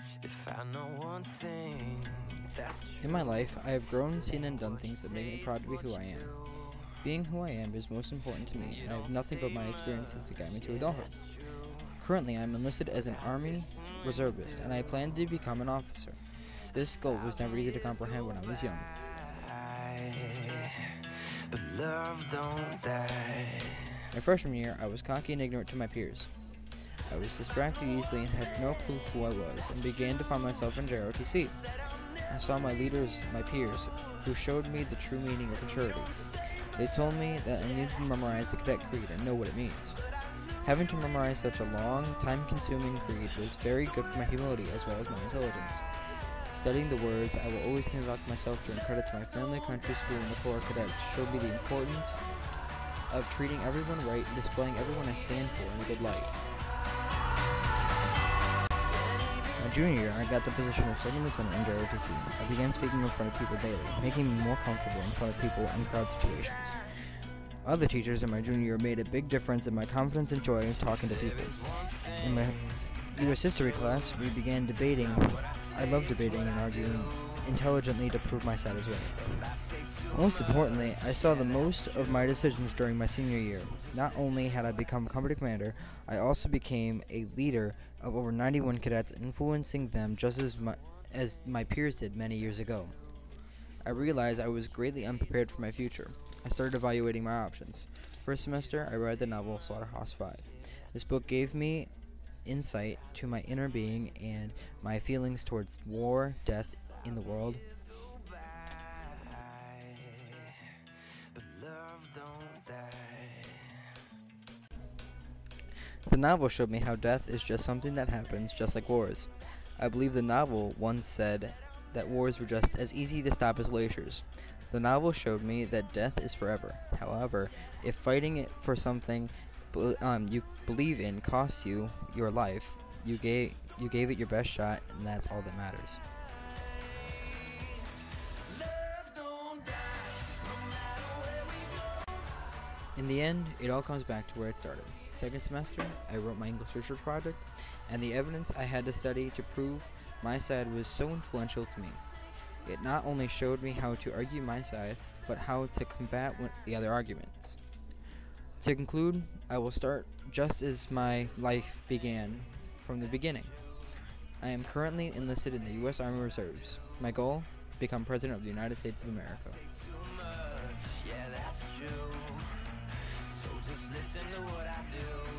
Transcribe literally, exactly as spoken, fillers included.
If I know one thing, that's In my life, I have grown, seen, and done things that make me proud to be who I am. Being who I am is most important to me, and I have nothing but my experiences to guide me to adulthood. Currently, I am enlisted as an Army reservist, and I plan to become an officer. This goal was never easy to comprehend when I was young. but love don't die. My freshman year, I was cocky and ignorant to my peers. I was distracted easily and had no clue who I was, and began to find myself in J R O T C. I saw my leaders, my peers, who showed me the true meaning of maturity. They told me that I needed to memorize the cadet creed and know what it means. Having to memorize such a long, time-consuming creed was very good for my humility as well as my intelligence. Studying the words, I will always conduct myself during credit to my family, country, school, and the Corps cadets showed me the importance of treating everyone right and displaying everyone I stand for in a good light. My junior year, I got the position of second lieutenant in J R O T C. I began speaking in front of people daily, making me more comfortable in front of people and crowd situations. Other teachers in my junior year made a big difference in my confidence and joy of talking to people. In my U S history class, we began debating. I love debating and arguing intelligently to prove my side as well. Most importantly, I saw the most of my decisions during my senior year. Not only had I become company commander, I also became a leader of over ninety-one cadets, influencing them just as my, as my peers did many years ago. I realized I was greatly unprepared for my future. I started evaluating my options. First semester, I read the novel Slaughterhouse Five. This book gave me insight to my inner being and my feelings towards war, death in the world. But love don't die. The novel showed me how death is just something that happens, just like wars. I believe the novel once said that wars were just as easy to stop as glaciers. The novel showed me that death is forever. However, if fighting it for something um, you believe in costs you your life, you gave you gave it your best shot, and that's all that matters. In the end, it all comes back to where it started. Second semester, I wrote my English research project, and the evidence I had to study to prove my side was so influential to me. It not only showed me how to argue my side, but how to combat the other arguments. To conclude, I will start just as my life began, from the beginning. I am currently enlisted in the U S Army Reserves. My goal? Become President of the United States of America. Yeah, that's true. So just listen to what I do.